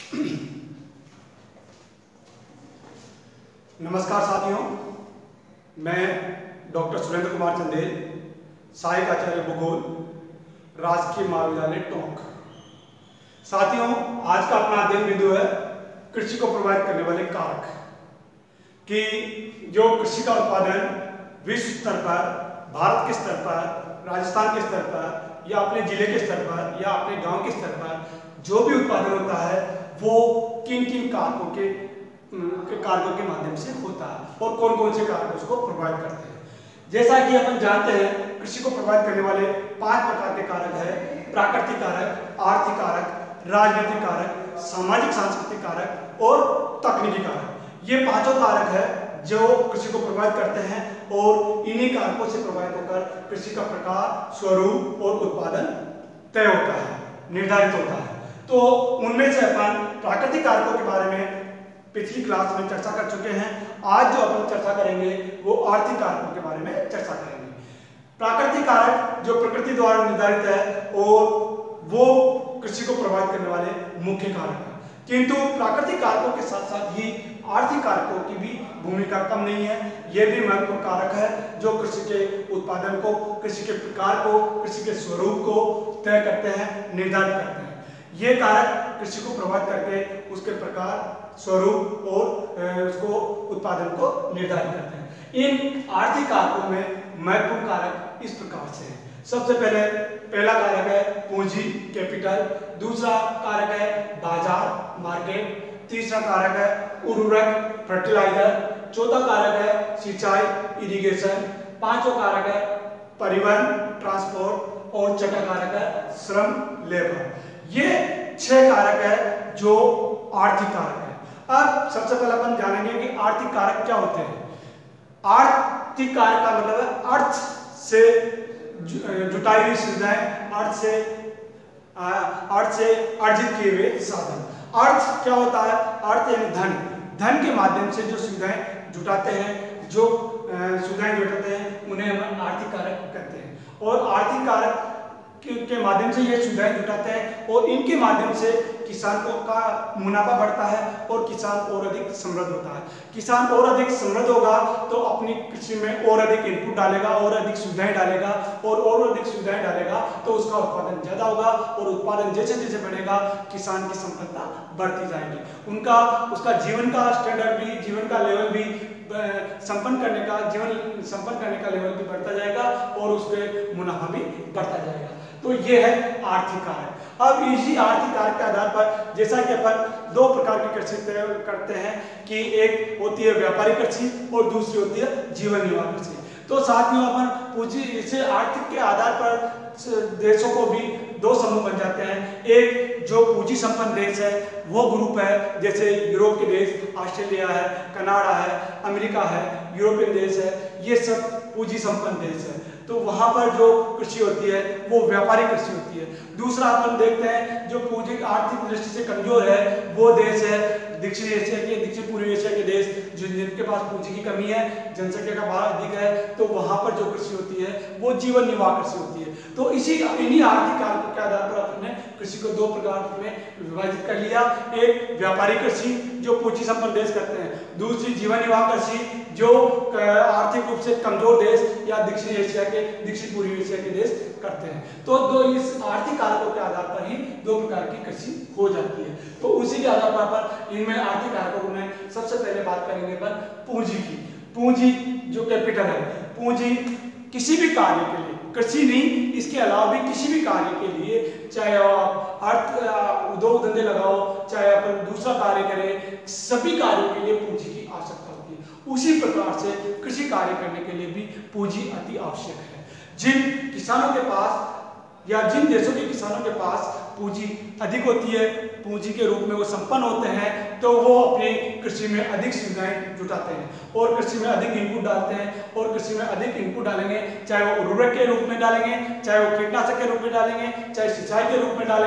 नमस्कार साथियों, मैं डॉक्टर सुरेंद्र कुमार चंदेल, सहायक आचार्य भूगोल, राजकीय महाविद्यालय टोंक। साथियों, आज का अपना अध्ययन बिंदु है कृषि को प्रभावित करने वाले कारक, कि जो कृषि का उत्पादन विश्व स्तर पर, भारत के स्तर पर, राजस्थान के स्तर पर या अपने जिले के स्तर पर या अपने गांव के स्तर पर जो भी उत्पादन होता है वो किन किन कारकों के माध्यम से होता है और कौन कौन से कारक उसको प्रभावित करते हैं। जैसा कि अपन जानते हैं, कृषि को प्रभावित करने वाले 5 प्रकार के कारक है: प्राकृतिक कारक, आर्थिक कारक, राजनीतिक कारक, सामाजिक सांस्कृतिक कारक और तकनीकी कारक। ये 5 कारक है जो कृषि को प्रभावित करते हैं और इन्हीं कारकों से प्रभावित होकर कृषि का प्रकार, स्वरूप और उत्पादन तय होता है, निर्धारित होता है। तो उनमें से अपन प्राकृतिक कारकों के बारे में पिछली क्लास में चर्चा कर चुके हैं। आज जो अपन चर्चा करेंगे वो आर्थिक कारकों के बारे में चर्चा करेंगे। प्राकृतिक कारक जो प्रकृति द्वारा निर्धारित है और वो कृषि को प्रभावित करने वाले मुख्य कारक हैं, किंतु प्राकृतिक कारकों के साथ साथ ही आर्थिक कारकों की भी भूमिका कम नहीं है। ये भी महत्वपूर्ण कारक है जो कृषि के उत्पादन को, कृषि के प्रकार को, कृषि के स्वरूप को तय करते हैं, निर्धारित करते हैं। ये कारक कृषि को प्रभावित करके उसके प्रकार, स्वरूप और उसको उत्पादन को निर्धारित करते हैं। इन आर्थिक कारकों में महत्वपूर्ण कारक इस प्रकार से हैं। सबसे पहला कारक है पूंजी, कैपिटल। दूसरा कारक है बाजार, मार्केट। तीसरा कारक है उर्वरक, फर्टिलाइजर। चौथा कारक है सिंचाई, इरिगेशन। पांचवा कारक है परिवहन, ट्रांसपोर्ट। और छठा कारक है श्रम, लेबर। ये 6 कारक है जो आर्थिक कारक है। अब सबसे पहले अपन जानेंगे कि आर्थिक कारक क्या होते हैं। आर्थिक कारक का मतलब है अर्थ से जुटाई हुई सुविधाएं, अर्थ से अर्जित किए हुए साधन। अर्थ क्या होता है? अर्थ यानी धन। धन के माध्यम से जो सुविधाएं जुटाते हैं, उन्हें हम आर्थिक कारक कहते हैं। और आर्थिक कारक के माध्यम से ये सुविधाएं जुटाते हैं और इनके माध्यम से किसान का मुनाफा बढ़ता है और किसान और अधिक समृद्ध होता है। किसान और अधिक समृद्ध होगा तो अपनी कृषि में और अधिक इनपुट डालेगा और अधिक सुविधाएं डालेगा और अधिक सुविधाएं डालेगा तो उसका उत्पादन ज्यादा होगा और उत्पादन जैसे जैसे बढ़ेगा किसान की संपन्नता बढ़ती जाएगी। उसका जीवन का स्टैंडर्ड भी, जीवन का लेवल भी संपन्न करने का लेवल भी बढ़ता जाएगा और उसके मुनाफा भी बढ़ता जाएगा। तो ये है आर्थिक कारक। अब इसी आर्थिक कारक के आधार पर जैसा कि अपन 2 प्रकार की कृषि करते हैं कि एक होती है व्यापारिक कृषि और दूसरी होती है जीवन निर्वाह कृषि। तो साथियों, अपन पूंजी इसे आर्थिक के आधार पर देशों को भी 2 समूह बन जाते हैं। एक जो पूंजी संपन्न देश है वो ग्रुप है, जैसे यूरोप के देश, ऑस्ट्रेलिया है, कनाडा है, अमेरिका है, यूरोपियन देश है, ये सब पूंजी संपन्न देश है। तो वहां पर जो कृषि होती है वो व्यापारिक कृषि होती है। दूसरा अपन देखते हैं जो पूंजी आर्थिक दृष्टि से कमजोर है वो देश है दक्षिण पूर्वी एशिया के देश, जिनके पास पूंजी की कमी है, जनसंख्या का भार अधिक है, तो वहां पर जो कृषि होती है वो जीवन निर्वाह कृषि होती है। तो इन्हीं आर्थिक कारकों के आधार पर अपने कृषि को 2 प्रकार में विभाजित कर लिया। एक व्यापारिक कृषि जो पूंजी संपन्न देश करते हैं, दूसरी जीवन निर्वाह कृषि जो आर्थिक रूप से कमजोर देश या दक्षिण पूर्वी एशिया के देश करते हैं। तो इस आर्थिक कारकों के आधार पर ही 2 प्रकार की कृषि हो जाती है। तो उसी के आधार पर इनमें आर्थिक कारकों में सबसे पहले बात करेंगे अपन पूंजी की। पूंजी जो कैपिटल है, पूंजी किसी भी कार्य के लिए, कृषि नहीं, इसके अलावा भी किसी भी कार्य के लिए, चाहे आप उद्योग धंधे लगाओ, चाहे अपन दूसरा कार्य करें, सभी कार्यों के लिए पूंजी की आवश्यकता होती है। उसी प्रकार से कृषि कार्य करने के लिए भी पूंजी अति आवश्यक है। जिन किसानों के पास या जिन देशों के किसानों के पास पूंजी अधिक होती है, पूंजी के रूप में वो संपन्न होते हैं, तो वो अपनी कृषि में अधिक सुविधाएं जुटाते हैं और कृषि में अधिक इनपुट डालते हैं। और कृषि में अधिक इनपुट डालेंगे, चाहे वो उर्वरक के रूप में डालेंगे, चाहे वो कीटनाशक के रूप में डालेंगे, चाहे सिंचाई के रूप में डालेंगे,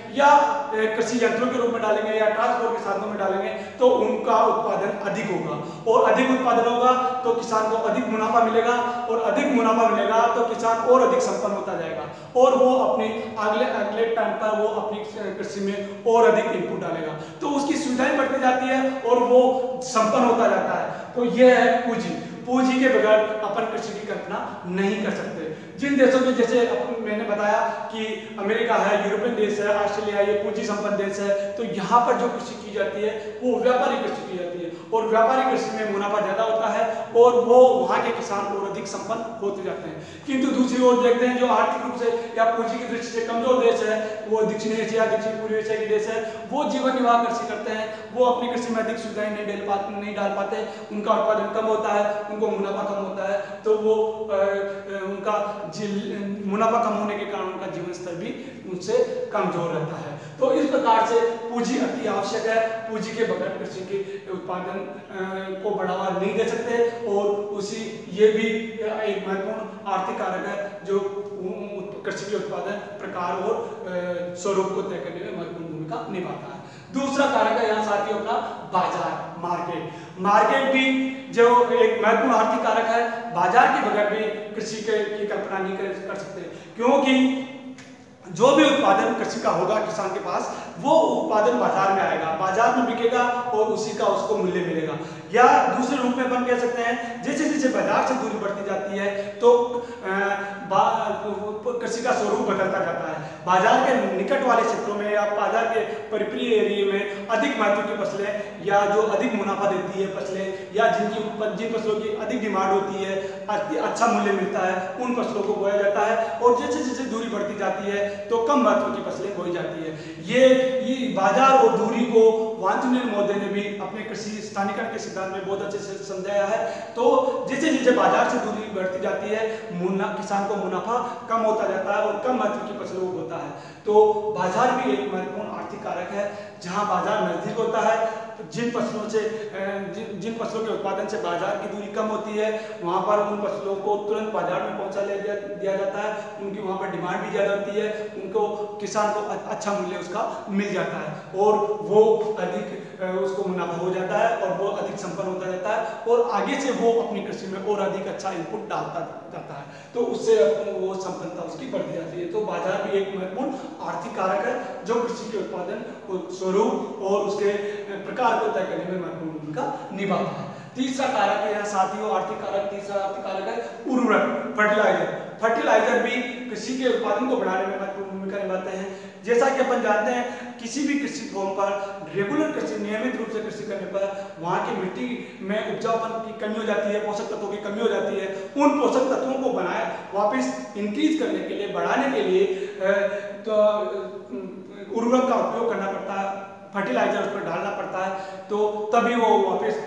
या कृषि यंत्रों के रूप में डालेंगे या ट्रांसपोर्ट के साधनों में डालेंगे तो उनका उत्पादन अधिक होगा, और अधिक उत्पादन होगा तो किसान को अधिक मुनाफा मिलेगा, और अधिक मुनाफा मिलेगा तो किसान और अधिक संपन्न होता जाएगा, और वो अपने अगले अगले टाइम पर वो अपनी कृषि में और अधिक इनपुट डालेगा, तो उसकी सुविधाएं बढ़ती जाती है और वो संपन्न होता जाता है। तो यह है पूंजी। पूंजी के बगैर अपन कृषि की कल्पना नहीं कर सकते। जिन देशों में, जैसे मैंने बताया कि अमेरिका है, यूरोपियन देश है, ऑस्ट्रेलिया, ये पूंजी संपन्न देश है, तो यहाँ पर जो कृषि की जाती है वो व्यापारिक कृषि की जाती है, और व्यापारिक कृषि में मुनाफा ज्यादा होता है और वो वहाँ के किसान और अधिक संपन्न होते जाते हैं। किंतु दूसरी ओर देखते हैं जो आर्थिक रूप से या पूंजी की दृष्टि से कमजोर देश है, वो दक्षिण एशिया, दक्षिण पूर्वी एशिया के देश है, वो जीवन निर्वाह कृषि करते हैं, वो अपनी कृषि में अधिक सुविधाएं नहीं डाल पाते, उनका उत्पादन कम होता है, उनको मुनाफा कम होता है, तो वो उनका मुनाफा कम होने के कारण उनका जीवन स्तर भी उनसे कमजोर रहता है। तो इस प्रकार से पूंजी अति आवश्यक है। पूंजी के बगैर कृषि के उत्पादन को बढ़ावा नहीं दे सकते, और ये भी एक महत्वपूर्ण आर्थिक कारक है जो कृषि के उत्पादन प्रकार और स्वरूप को तय करने में महत्वपूर्ण भूमिका निभाता है। दूसरा कारक है यहाँ साथियों अपना बाजार, मार्केट भी जो एक महत्वपूर्ण आर्थिक कारक है। बाजार के बगैर भी कृषि की कल्पना नहीं कर सकते, क्योंकि जो भी उत्पादन कृषि का होगा किसान के पास, वो उत्पादन बाजार में आएगा, बाजार में बिकेगा और उसी का उसको मूल्य मिलेगा। या दूसरे रूप में अपन कह सकते हैं, जैसे जैसे बाजार से दूरी बढ़ती जाती है तो कृषि का स्वरूप बदलता जाता है। बाजार के निकट वाले क्षेत्रों में या बाजार के परिप्रिय एरिया में अधिक महत्व की फसलें या जो अधिक मुनाफा देती है फसलें, या जिन फसलों की अधिक डिमांड होती है, अच्छा मूल्य मिलता है, उन फसलों को बोया जाता है, और जैसे जैसे दूरी बढ़ती जाती है तो कम महत्व की फसलें बोई जाती है। ये बाजार और दूरी को वांछनीय महोदय ने भी अपने कृषि स्थानीयकरण के सिद्धांत में बहुत अच्छे से समझाया है। तो जैसे जैसे बाजार से दूरी बढ़ती जाती है, किसान को मुनाफा कम होता जाता है और कम महत्व की फसलों को होता है। तो बाजार भी एक महत्वपूर्ण आर्थिक कारक है। जहां बाजार नजदीक होता है, जिन फसलों के उत्पादन से बाजार की दूरी कम होती है, वहां पर उन फसलों को तुरंत बाजार में पहुंचा दिया जाता है, उनकी वहां पर डिमांड भी ज्यादा होती है, उनको किसान को अच्छा मूल्य उसका मिल जाता है और वो अधिक उसको मुनाफा हो जाता है और वो अधिक संपन्न होता जाता है, और आगे से वो अपनी कृषि में और अधिक अच्छा इनपुट डालता जाता है, तो उससे वो संपन्नता उसकी बढ़ती जाती है। तो बाजार भी एक महत्वपूर्ण आर्थिक कारक है जो कृषि के उत्पादन स्वरूप और उसके प्रकार को तय करने में महत्वपूर्ण भूमिका निभाता है। तीसरा कारक है यहाँ साथियों आर्थिक कारक, तीसरा आर्थिक कारक है उर्वरक, फर्टिलाइजर भी कृषि के उत्पादन को बढ़ाने में महत्वपूर्ण भूमिका निभाते हैं। जैसा कि अपन जानते हैं, किसी भी कृषि फॉर्म पर रेगुलर कृषि, नियमित रूप से कृषि करने पर वहाँ की मिट्टी में उपजाऊपन की कमी हो जाती है, पोषक तत्वों की कमी हो जाती है। उन पोषक तत्वों को बनाए वापस इंक्रीज करने के लिए, बढ़ाने के लिए तो उर्वरक का उपयोग करना पड़ता है, फर्टिलाइजर उस पर डालना पड़ता है, तो तभी वो वापस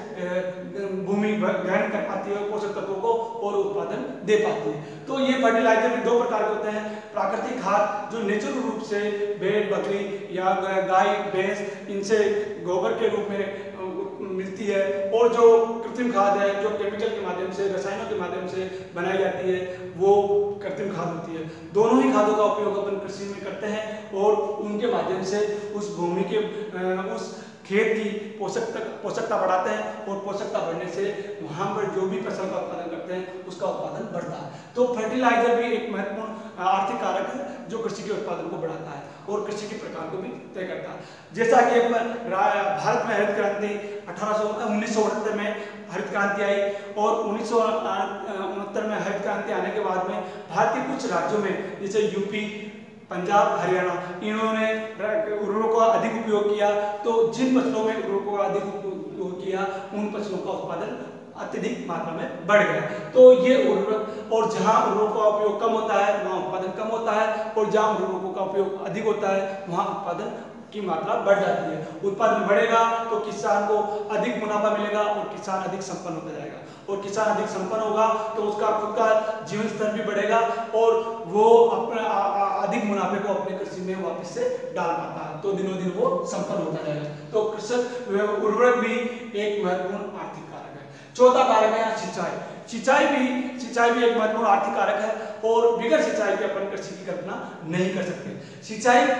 भूमि ग्रहण कर पाती है पोषक तत्वों को और उत्पादन दे पाती है। तो ये फर्टिलाइजर भी दो प्रकार के होते हैं। प्राकृतिक खाद जो नेचुरल रूप से भेड़ बकरी या गाय भैंस इनसे गोबर के रूप में मिलती है, और जो कृत्रिम खाद है जो केमिकल के माध्यम से, रसायनों के माध्यम से बनाई जाती है, वो कृत्रिम खाद होती है। दोनों ही खादों का उपयोग अपन कृषि में करते हैं और उनके माध्यम से उस भूमि के उस खेत की पोषकता बढ़ाते हैं, और पोषकता बढ़ने से वहाँ पर जो भी फसल का उत्पादन करते हैं उसका उत्पादन बढ़ता है। तो फर्टिलाइजर भी एक महत्वपूर्ण आर्थिक कारक है जो कृषि के उत्पादन को बढ़ाता है और कृषि के प्रकार को भी तय करता है। जैसा कि भारत में हरित क्रांति 1969 में हरित क्रांति आई, और 1969 में हरित क्रांति आने के बाद में भारत के कुछ राज्यों में जैसे यूपी, पंजाब, हरियाणा, इन्होंने उर्वरकों का अधिक उपयोग किया। तो जिन फसलों में उर्वरकों का अधिक उपयोग किया उन फसलों का उत्पादन अत्यधिक मात्रा में बढ़ गया। तो ये उर्वरक, और जहां उर्वरकों का उपयोग कम होता है वहां उत्पादन कम होता है, और जहां उर्वरकों का उपयोग अधिक होता है वहां उत्पादन की मात्रा बढ़ जाती है। उत्पादन बढ़ेगा तो किसान को अधिक मुनाफा मिलेगा और किसान अधिक संपन्न होता जाएगा, और किसान अधिक संपन्न होगा तो उसका खुद का जीवन स्तर भी बढ़ेगा और वो अपने अधिक मुनाफे को अपने कृषि में वापस से डाल पाता है, तो दिनों दिन वो संपन्न होता जाएगा। तो कृषक उर्वरक भी एक महत्वपूर्ण आर्थिक कारक है। चौथा कारक है सिंचाई भी एक महत्वपूर्ण आर्थिक कारक है, और बिगड़ सिंचाई के अपन कृषि की कल्पना नहीं कर सकते। सिंचाई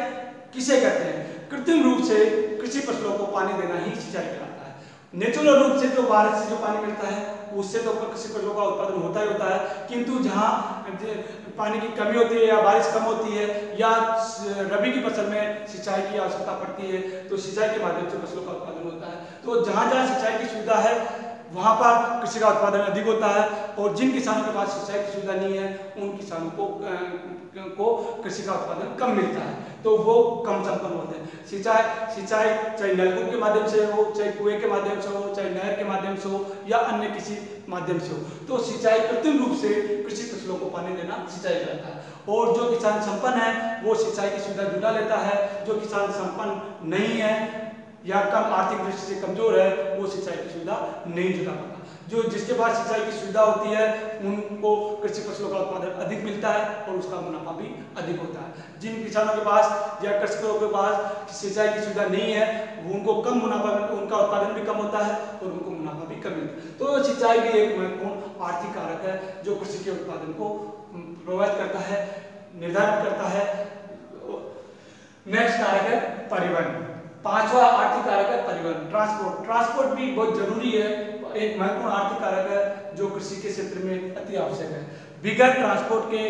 किसे कहते हैं? कृत्रिम रूप से कृषि फसलों को पानी देना ही सिंचाई कहलाता है। नेचुरल रूप से जो बारिश से जो पानी मिलता है उससे तो कृषि फसलों का उत्पादन होता ही होता है, किंतु जहाँ पानी की कमी होती है या बारिश कम होती है या रबी की फसल में सिंचाई की आवश्यकता पड़ती है तो सिंचाई के माध्यम से फसलों का उत्पादन होता है। तो जहाँ जहाँ सिंचाई की सुविधा है वहाँ पर कृषि का उत्पादन अधिक होता है, और जिन किसानों के पास सिंचाई की सुविधा नहीं है उन किसानों को कृषि का उत्पादन कम मिलता है, तो वो कम संपन्न होते हैं। सिंचाई चाहे नलकूप के माध्यम से हो, चाहे कुएं के माध्यम से हो, चाहे नहर के माध्यम से हो या अन्य किसी माध्यम से हो, तो सिंचाई कृत्रिम रूप से कृषि फसलों को पानी देना सिंचाई कहलाता है। और जो किसान संपन्न है वो सिंचाई की सुविधा जुटा लेता है, जो किसान संपन्न नहीं है या कम आर्थिक दृष्टि से कमजोर है वो सिंचाई की सुविधा नहीं जुटा पाता। जो जिसके पास सिंचाई की सुविधा होती है उनको कृषि फसलों का उत्पादन अधिक मिलता है और उसका मुनाफा भी अधिक होता है। जिन किसानों के पास या कृषकों के पास सिंचाई की सुविधा नहीं है उनको कम मुनाफा, उनका उत्पादन भी कम होता है और उनको मुनाफा भी कम मिलता है। तो सिंचाई भी एक महत्वपूर्ण आर्थिक कारक है जो कृषि के उत्पादन को प्रभावित करता है, निर्धारित करता है। नेक्स्ट कारक है परिवहन। पांचवा आर्थिक कारक है परिवहन, ट्रांसपोर्ट भी बहुत जरूरी है, एक महत्वपूर्ण आर्थिक कारक है जो कृषि के क्षेत्र में अति आवश्यक है। बिगैर ट्रांसपोर्ट के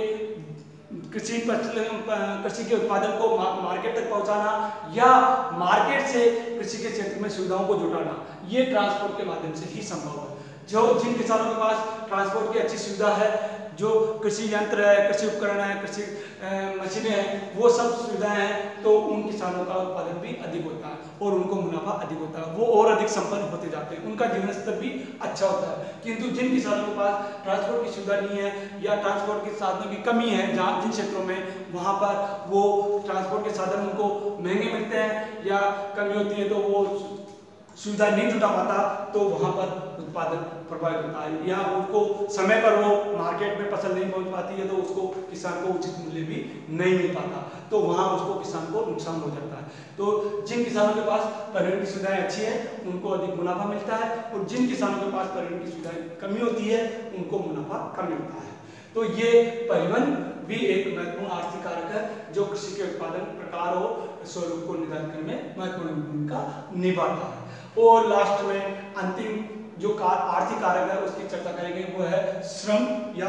कृषि के उत्पादन को मार्केट तक पहुंचाना या मार्केट से कृषि के क्षेत्र में सुविधाओं को जुटाना ये ट्रांसपोर्ट के माध्यम से ही संभव है। जो जिन किसानों के पास ट्रांसपोर्ट की अच्छी सुविधा है, जो कृषि यंत्र है, कृषि उपकरण है, कृषि मशीनें हैं, वो सब सुविधाएं हैं, तो उन किसानों का उत्पादन भी अधिक होता है और उनको मुनाफा अधिक होता है, वो और अधिक संपन्न होते जाते हैं, उनका जीवन स्तर भी अच्छा होता है। किंतु जिन किसानों के पास ट्रांसपोर्ट की सुविधा नहीं है या ट्रांसपोर्ट के साधनों की कमी है, जहाँ जिन क्षेत्रों में वहाँ पर वो ट्रांसपोर्ट के साधन उनको महंगे मिलते हैं या कमी होती है तो वो सुविधा नहीं जुटा पाता, तो वहाँ पर उत्पादन प्रभावित होता है या उनको समय पर वो मार्केट में फसल नहीं पहुँच पाती है तो उसको किसान को उचित मूल्य भी नहीं मिल पाता, तो वहाँ उसको किसान को नुकसान हो जाता है। तो जिन किसानों के पास परिवहन की सुविधाएं अच्छी है उनको अधिक मुनाफा मिलता है, और जिन किसानों के पास परिवहन की सुविधाएं कमी होती है उनको मुनाफा कम मिलता है। तो ये परिवहन भी एक महत्वपूर्ण आर्थिक कारक है जो कृषि के उत्पादन प्रकार और स्वरूप को निर्धारित करने में महत्वपूर्ण भूमिका निभाता है। और लास्ट में अंतिम जो आर्थिक कारक है उसकी चर्चा करेंगे वो है श्रम या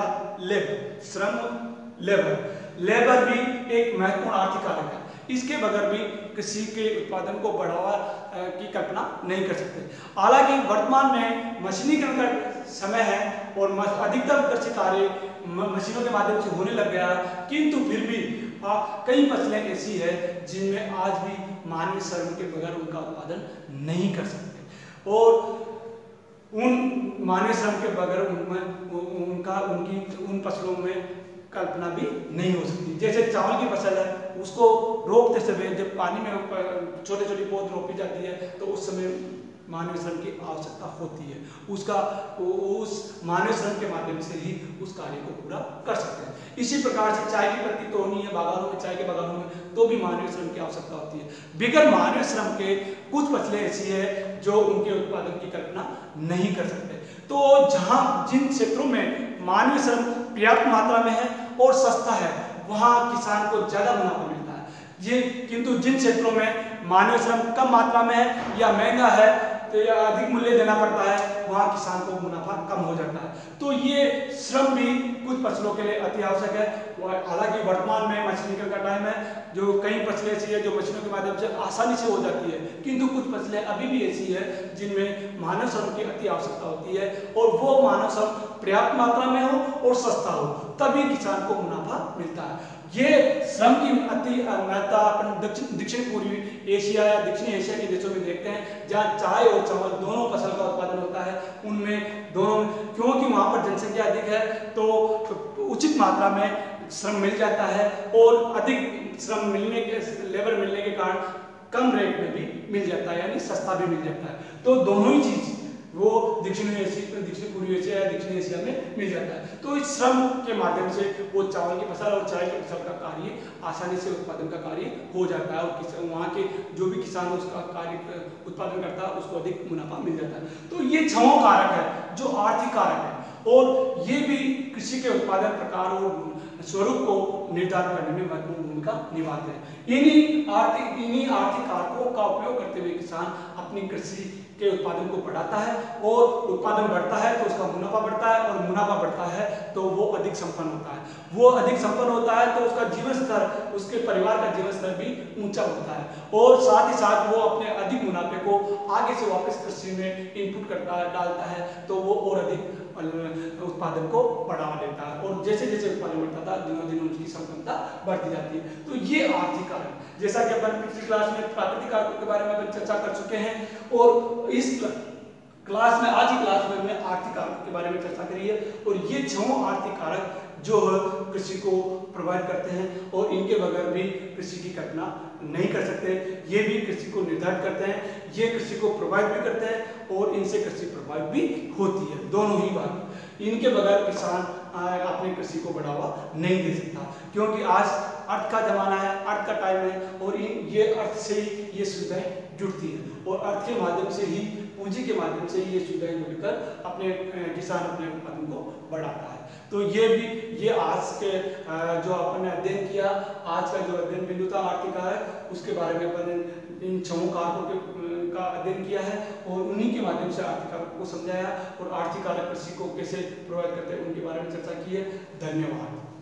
लेबर भी एक महत्वपूर्ण आर्थिक कारक है। इसके बगैर भी कृषि के उत्पादन को बढ़ावा की कल्पना नहीं कर सकते। हालांकि वर्तमान में मशीनीकरण का समय है और अधिकतर कृषि कार्य मशीनों के माध्यम से होने लग गया है, किंतु फिर भी कई फसलें ऐसी है जिनमें आज भी मानवीय श्रम के बगैर उनका उत्पादन नहीं कर सकते, और उन मानवीय श्रम के बगैर उन फसलों में कल्पना भी नहीं हो सकती। जैसे चावल की फसल है, उसको रोपते समय जब पानी में छोटे छोटे पौध रोपी जाती है तो उस समय मानवीय श्रम की आवश्यकता होती है, उस मानवीय श्रम के माध्यम से ही उस कार्य को पूरा कर सकते हैं। इसी प्रकार से चाय की पत्ती तोड़नी है बागानों में, चाय के बागानों में, तो भी मानवीय श्रम की आवश्यकता होती है। बिगर मानवीय श्रम के कुछ फसलें ऐसी है जो उनके उत्पादन की कल्पना नहीं कर सकते। तो जहां जिन क्षेत्रों में मानवीय श्रम पर्याप्त मात्रा में है और सस्ता है वहां किसान को ज्यादा मुनाफा मिलता है। किंतु जिन क्षेत्रों में मानवीय श्रम कम मात्रा में है या महंगा है तो या अधिक मूल्य देना पड़ता है, वहां किसान को मुनाफा कम हो जाता है। तो ये श्रम भी कुछ फसलों के लिए अति आवश्यक है। हालांकि वर्तमान में मशीनीकरण का टाइम है, जो कई फसलें ऐसी है जो मशीनों के माध्यम से आसानी से हो जाती है, किंतु कुछ फसलें अभी भी ऐसी है जिनमें मानव श्रम की अति आवश्यकता होती है, और वो मानव श्रम पर्याप्त मात्रा में हो और सस्ता हो, तभी किसान को मुनाफा मिलता है। ये श्रम की अति महत्ता अपन दक्षिण पूर्वी एशिया या दक्षिण एशिया के देशों में देखते हैं, जहाँ चाय और चावल दोनों फसल का उत्पादन होता है। उनमें दोनों, क्योंकि वहाँ पर जनसंख्या अधिक है तो उचित मात्रा में श्रम मिल जाता है, और अधिक श्रम मिलने के लेबर मिलने के कारण कम रेट में भी मिल जाता है, यानी सस्ता भी मिल जाता है। तो दोनों ही चीज वो दक्षिण पूर्वी एशिया या दक्षिण एशिया में मिल जाता है। तो इस श्रम के माध्यम से वो चावल की फसल और चाय की फसल का कार्य आसानी से उत्पादन का कार्य हो जाता है, और वहाँ के जो भी किसान उसका कार्य उत्पादन करता है उसको अधिक मुनाफा मिल जाता है। तो ये 6 कारक है जो आर्थिक कारक है, और ये भी कृषि के उत्पादन प्रकार और स्वरूप को निर्धारण करने में महत्वपूर्ण भूमिका निभाते हैं। इन्हीं आर्थिक कारकों का उपयोग करते हुए किसान अपनी कृषि के उत्पादन को बढ़ाता है, और उत्पादन बढ़ता है तो उसका मुनाफा बढ़ता है, और मुनाफा बढ़ता है तो वो अधिक संपन्न होता है। वो अधिक संपन्न होता है तो उसका जीवन स्तर, उसके परिवार का जीवन स्तर भी ऊंचा होता है, और साथ ही साथ वो अपने अधिक मुनाफे को आगे से वापस कृषि में इनपुट करता है, डालता है, तो वो और अधिक उत्पादन को बढ़ावा देता है, और जैसे जैसे उत्पादन बढ़ता था दिनों दिन उसकी संपन्नता बढ़ती जाती है। तो ये आर्थिक कारक, जैसा कि अपन पिछली क्लास में प्राकृतिक कारकों के बारे में चर्चा कर चुके हैं, और इस क्लास में, आज की क्लास में हमने आर्थिक कारकों के बारे में चर्चा करी है। और ये 6 आर्थिक कारक जो है कृषि को प्रभावित करते हैं, और इनके बगैर भी कृषि की कल्पना नहीं कर सकते। ये भी कृषि को निर्धारित करते हैं, ये कृषि को प्रभावित भी करते हैं, और इनसे कृषि प्रभावित भी होती है, दोनों ही बात। इनके बगैर किसान अपनी कृषि को बढ़ावा नहीं दे सकता, क्योंकि आज अर्थ का जमाना है, अर्थ का टाइम है, और ये अर्थ से ही ये सुविधाएं जुड़ती है, और अर्थ के माध्यम से ही, पूंजी के माध्यम से ये सुविधाएं जुड़कर अपने किसान अपने उत्पादन को बढ़ाता है। तो ये आज के जो अपन ने अध्ययन किया, आज का जो अध्ययन बिंदु था आर्थिक कारक, उसके बारे में अपन ने इन 6 कारकों का अध्ययन किया है, और उन्हीं के माध्यम से आर्थिक कारकों को समझाया, और आर्थिक कारक कृषि को कैसे प्रभावित करते हैं उनके बारे में चर्चा की है। धन्यवाद।